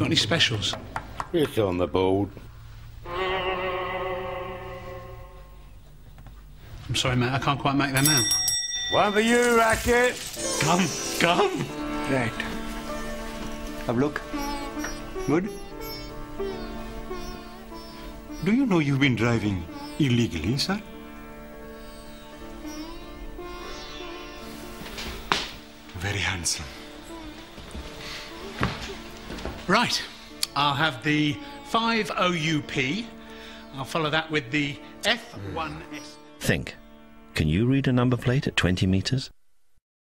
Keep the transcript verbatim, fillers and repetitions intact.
any specials? It's on the board. I'm sorry, mate, I can't quite make them out. One for you, Racket. Gum, gum. Right. Have a look. Good? Do you know you've been driving illegally, sir? Very handsome. Right. I'll have the five O U P. I'll follow that with the F one S. Think. Can you read a number plate at twenty metres?